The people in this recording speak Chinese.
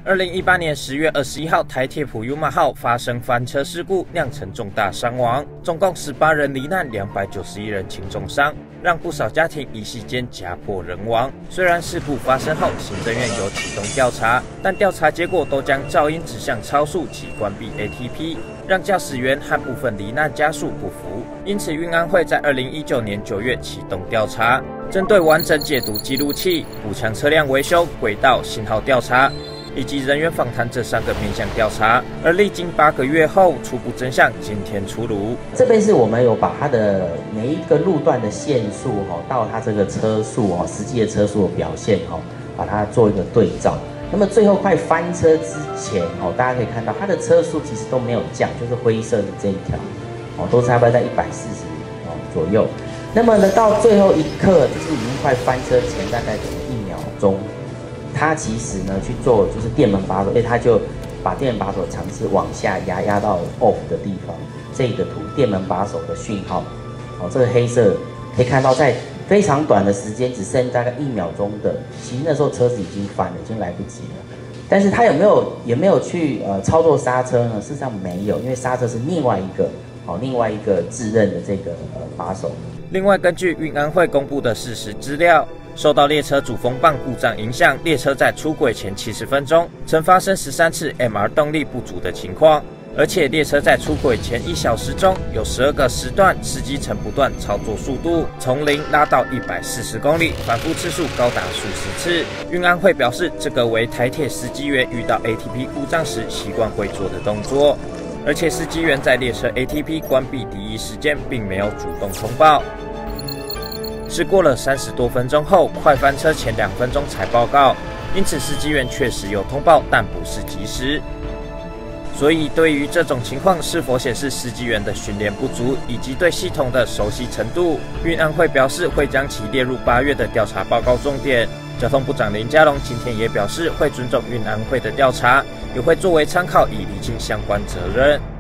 2018年10月21号，台铁普悠玛号发生翻车事故，酿成重大伤亡，总共18人罹难，291人轻重伤，让不少家庭一夕间家破人亡。虽然事故发生后，行政院有启动调查，但调查结果都将噪音指向超速及关闭 ATP， 让驾驶员和部分罹难家属不服。因此，运安会在2019年9月启动调查，针对完整解读记录器、补强车辆维修、轨道信号调查以及人员访谈这3个面向调查，而历经8个月后，初步真相今天出炉。 这边是我们有把它的每一个路段的限速到它这个车速实际的车速的表现把它做一个对照。那么最后快翻车之前大家可以看到它的车速其实都没有降，就是灰色的这一条都差不多在140左右。那么呢，到最后一刻就是已经快翻车前大概1秒钟。他其实呢去做就是电门把手，所以他就把电门把手尝试往下压到 off 的地方。这个图电门把手的讯号，这个黑色可以看到，在非常短的时间，只剩大概1秒钟的，其实那时候车子已经翻了，已经来不及了。但是他有没有去操作刹车呢？事实上没有，因为刹车是另外一个自认的这个把手。 另外，根据运安会公布的事实资料，受到列车主风棒故障影响，列车在出轨前70分钟曾发生13次 MR 动力不足的情况，而且列车在出轨前1小时中有12个时段，司机曾不断操作速度从0拉到140公里，反复次数高达数十次。运安会表示，这个为台铁司机员遇到 ATP 故障时习惯会做的动作，而且司机员在列车 ATP 关闭第一时间并没有主动通报，是过了30多分钟后，快翻车前2分钟才报告，因此司机员确实有通报，但不是及时。所以对于这种情况是否显示司机员的训练不足以及对系统的熟悉程度，运安会表示会将其列入8月的调查报告重点。交通部长林佳龙今天也表示会尊重运安会的调查，也会作为参考以厘清相关责任。